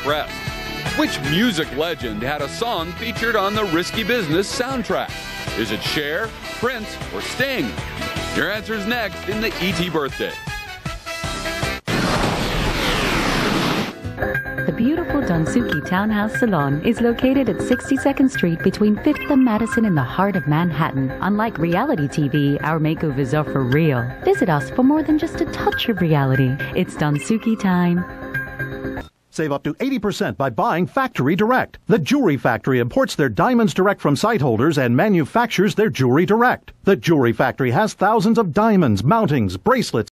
impressed. Which music legend had a song featured on the Risky Business soundtrack? Is it Cher, Prince, or Sting? Your answer's next in the ET Birthday. The beautiful Donsuki Townhouse Salon is located at 62nd Street between 5th and Madison in the heart of Manhattan. Unlike reality TV, our makeovers are for real. Visit us for more than just a touch of reality. It's Donsuki time. Save up to 80% by buying Factory Direct. The Jewelry Factory imports their diamonds direct from site holders and manufactures their jewelry direct. The Jewelry Factory has thousands of diamonds, mountings, bracelets,